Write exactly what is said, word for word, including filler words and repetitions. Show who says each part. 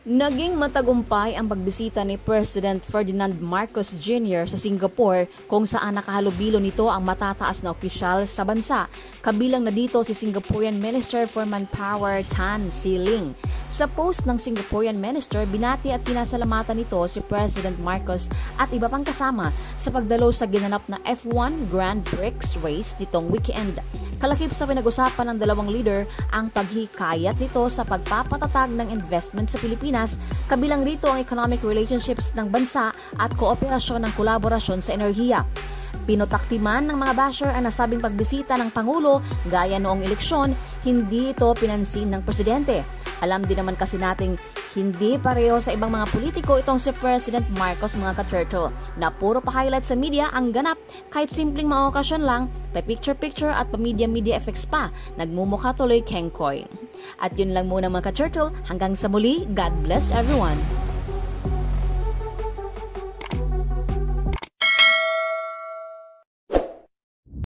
Speaker 1: Naging matagumpay ang pagbisita ni President Ferdinand Marcos Junior sa Singapore kung saan nakahalubilo nito ang matataas na opisyal sa bansa. Kabilang na dito si Singaporean Minister for Manpower Tan See Ling. Sa post ng Singaporean Minister, binati at pinasalamatan nito si President Marcos at iba pang kasama sa pagdalo sa ginanap na F one Grand Prix race nitong weekend. Kalakip sa pinag-usapan ng dalawang leader ang paghikayat nito sa pagpapatatag ng investment sa Pilipinas, kabilang rito ang economic relationships ng bansa at kooperasyon ng kolaborasyon sa enerhiya. Pinotaktiman ng mga basher ang nasabing pagbisita ng Pangulo gaya noong eleksyon, hindi ito pinansin ng Presidente. Alam din naman kasi nating hindi pareho sa ibang mga politiko itong si President Marcos mga ka-turtle na puro pa-highlight sa media ang ganap kahit simpleng mga okasyon lang, pa-picture-picture at pa-media-media effects pa, nagmumukha tuloy kengkoy. At yun lang muna mga ka-turtle, hanggang sa muli, God bless everyone!